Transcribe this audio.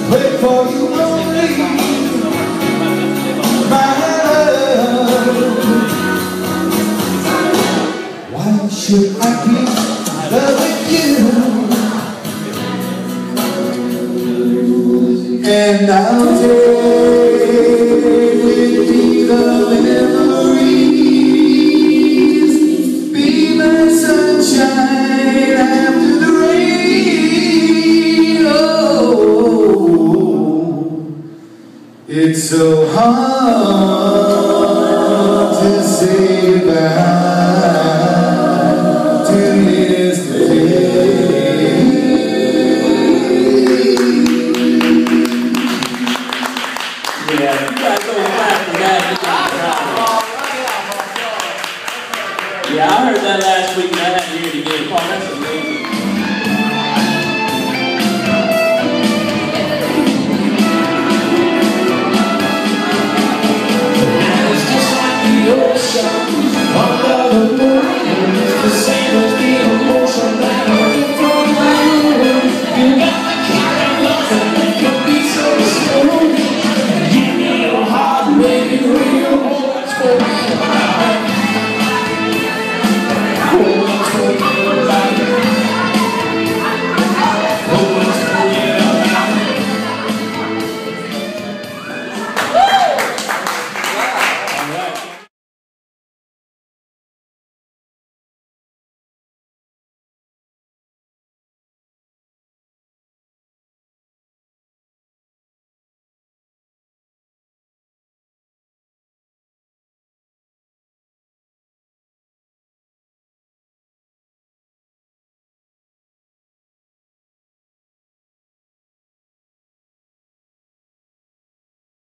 wait for you only, my love. Why should I keep loving you? And I'll take with me the memories, be my sunshine after the rain. Oh, it's so hard